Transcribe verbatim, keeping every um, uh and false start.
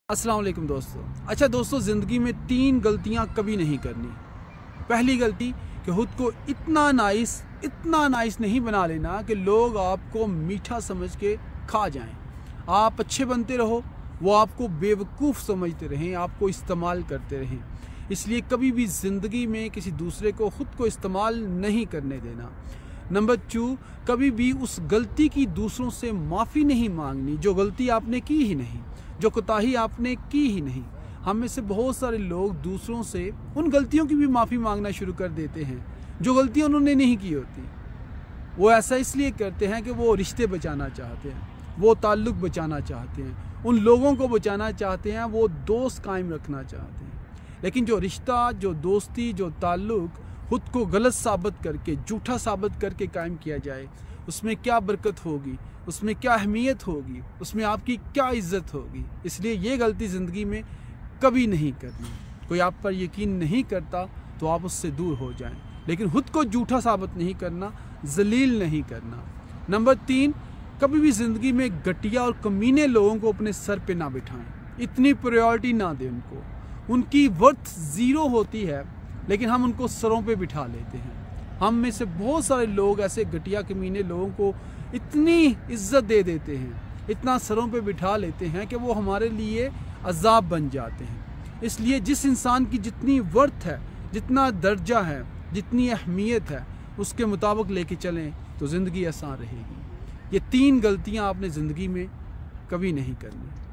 अस्सलाम वालेकुम दोस्तों। अच्छा दोस्तों, ज़िंदगी में तीन गलतियां कभी नहीं करनी। पहली गलती कि खुद को इतना नाइस इतना नाइस नहीं बना लेना कि लोग आपको मीठा समझ के खा जाएं। आप अच्छे बनते रहो, वो आपको बेवकूफ़ समझते रहें, आपको इस्तेमाल करते रहें। इसलिए कभी भी ज़िंदगी में किसी दूसरे को खुद को इस्तेमाल नहीं करने देना। नंबर टू, कभी भी उस गलती की दूसरों से माफ़ी नहीं मांगनी जो गलती आपने की ही नहीं, जो कोताही आपने की ही नहीं। हम में से बहुत सारे लोग दूसरों से उन गलतियों की भी माफ़ी मांगना शुरू कर देते हैं जो गलतियां उन्होंने नहीं की होती। वो ऐसा इसलिए करते हैं कि वो रिश्ते बचाना चाहते हैं, वो ताल्लुक़ बचाना चाहते हैं, उन लोगों को बचाना चाहते हैं, वो दोस्त कायम रखना चाहते हैं। लेकिन जो रिश्ता, जो दोस्ती, जो ताल्लुक़ खुद को गलत साबित करके, झूठा साबित करके कायम किया जाए, उसमें क्या बरकत होगी, उसमें क्या अहमियत होगी, उसमें आपकी क्या इज़्ज़त होगी। इसलिए ये गलती ज़िंदगी में कभी नहीं करनी। कोई आप पर यकीन नहीं करता तो आप उससे दूर हो जाएं, लेकिन खुद को झूठा साबित नहीं करना, जलील नहीं करना। नंबर तीन, कभी भी ज़िंदगी में घटिया और कमीने लोगों को अपने सर पे ना बिठाएं। इतनी प्रायोरिटी ना दें उनको। उनकी वर्थ ज़ीरो होती है लेकिन हम उनको सरों पे बिठा लेते हैं। हम में से बहुत सारे लोग ऐसे घटिया कमीने लोगों को इतनी इज्जत दे देते हैं, इतना सरों पे बिठा लेते हैं कि वो हमारे लिए अजाब बन जाते हैं। इसलिए जिस इंसान की जितनी वर्थ है, जितना दर्जा है, जितनी अहमियत है, उसके मुताबिक लेके चलें तो ज़िंदगी आसान रहेगी। ये तीन गलतियां आपने ज़िंदगी में कभी नहीं करनी।